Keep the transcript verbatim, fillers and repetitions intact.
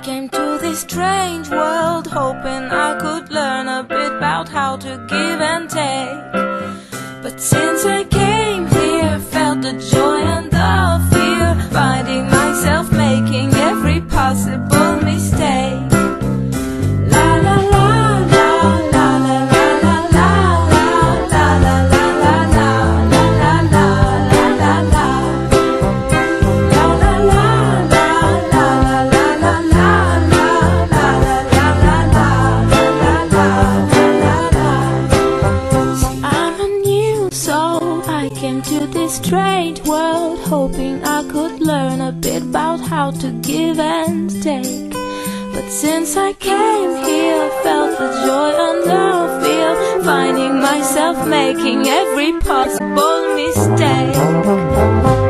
came to this strange world hoping I could learn a bit about how to give and take. But since I came here, felt the joy and the fear, finding myself making every possible mistake. La la la la la la la la la la la la la la la la la la la. To this strange world, hoping I could learn a bit about how to give and take. But since I came here, felt the joy and the fear, finding myself making every possible mistake.